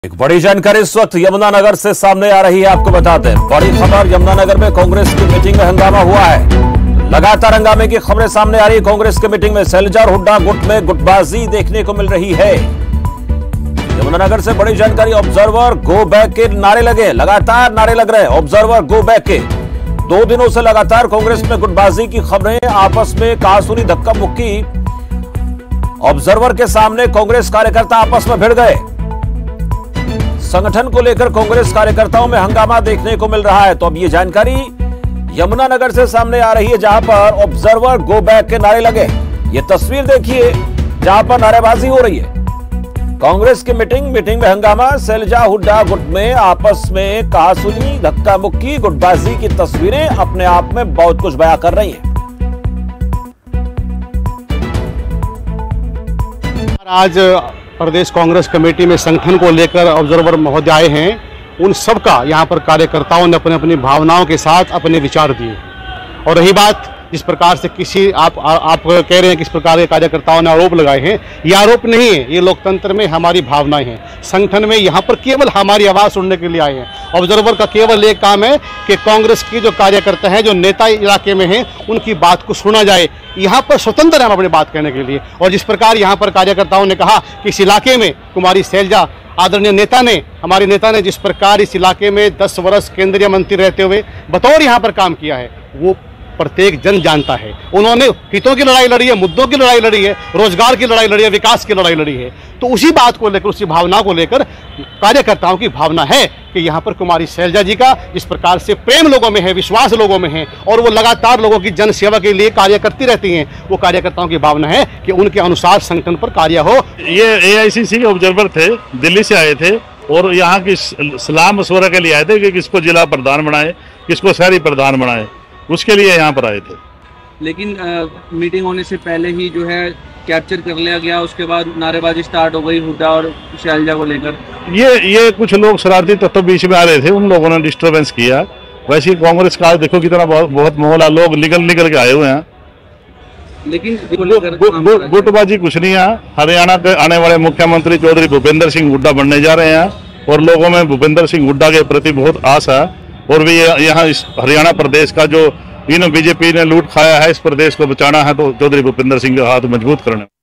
एक बड़ी जानकारी इस वक्त यमुनानगर से सामने आ रही है। आपको बता दें, बड़ी खबर, यमुनानगर में कांग्रेस की मीटिंग में हंगामा हुआ है। लगातार हंगामे की खबरें सामने आ रही है। कांग्रेस की मीटिंग में शैलजा और हुड्डा गुट में गुटबाजी देखने को मिल रही है। यमुनानगर से बड़ी जानकारी, ऑब्जर्वर गो बैक के नारे लगे, लगातार नारे लग रहे हैं ऑब्जर्वर गो बैक के। 2 दिनों से लगातार कांग्रेस में गुटबाजी की खबरें, आपस में कहासुनी धक्का मुक्की। ऑब्जर्वर के सामने कांग्रेस कार्यकर्ता आपस में भिड़ गए। संगठन को लेकर कांग्रेस कार्यकर्ताओं में हंगामा देखने को मिल रहा है। तो अब ये जानकारी यमुनानगर से सामने आ रही है, जहां पर ऑब्जर्वर गो बैक के नारे लगे। ये तस्वीर देखिए जहां पर नारेबाजी हो रही है। कांग्रेस की मीटिंग में हंगामा, शैलजा हुड्डा गुट में आपस में कहासुनी धक्का मुक्की, गुटबाजी की तस्वीरें अपने आप में बहुत कुछ बयां कर रही हैं। आज प्रदेश कांग्रेस कमेटी में संगठन को लेकर ऑब्जर्वर महोदय आए हैं। उन सब का यहाँ पर कार्यकर्ताओं ने अपनी अपनी भावनाओं के साथ अपने विचार दिए। और रही बात जिस प्रकार से आप कह रहे हैं किस प्रकार के कार्यकर्ताओं ने आरोप लगाए हैं, ये आरोप नहीं है, ये लोकतंत्र में हमारी भावनाएं हैं। संगठन में यहाँ पर केवल हमारी आवाज़ सुनने के लिए आए हैं। ऑब्जर्वर का केवल एक काम है कि कांग्रेस के जो कार्यकर्ता हैं, जो नेता इलाके में हैं, उनकी बात को सुना जाए। यहाँ पर स्वतंत्र है अपनी बात कहने के लिए। और जिस प्रकार यहाँ पर कार्यकर्ताओं ने कहा कि इस इलाके में कुमारी शैलजा, आदरणीय नेता ने, हमारे नेता ने जिस प्रकार इस इलाके में 10 वर्ष केंद्रीय मंत्री रहते हुए बतौर यहाँ पर काम किया है, वो प्रत्येक जन जानता है। उन्होंने हितों की लड़ाई लड़ी है, मुद्दों की लड़ाई लड़ी है, रोजगार की लड़ाई लड़ी है, विकास की लड़ाई लड़ी है। तो उसी बात को लेकर, उसी भावना को लेकर कार्यकर्ताओं की भावना है कि यहाँ पर कुमारी शैलजा जी का जिस प्रकार से प्रेम लोगों में है, विश्वास लोगों में है, और वो लगातार लोगों की जन सेवा के लिए कार्य करती रहती हैं, वो कार्यकर्ताओं की भावना है कि उनके अनुसार संगठन पर कार्य हो। ये AICC के ऑब्जर्वर थे, दिल्ली से आए थे और यहाँ की सलाह मशवरा के लिए आए थे कि किसको जिला प्रधान बनाए, किसको शहरी प्रधान बनाए, उसके लिए यहाँ पर आए थे। लेकिन मीटिंग होने से पहले ही जो है कैप्चर कर लिया गया, उसके बाद नारेबाजी स्टार्ट हो गई हुड्डा और शैलजा को लेकर। ये कुछ लोग शरारती तत्व बीच में आ रहे थे, उन लोगों ने डिस्टरबेंस किया। वैसे कांग्रेस का देखो कितना बहुत माहौल, लोग निकल के आए हुए हैं। लेकिन गुटबाजी कुछ नहीं है। हरियाणा के आने वाले मुख्यमंत्री चौधरी भूपेंद्र सिंह हुड्डा बनने जा रहे हैं और लोगों में भूपेंद्र सिंह हुड्डा के प्रति बहुत आशा है। और भी यहाँ इस हरियाणा प्रदेश का जो बीजेपी ने लूट खाया है, इस प्रदेश को बचाना है तो चौधरी भूपेंद्र सिंह का हाथ मजबूत करना।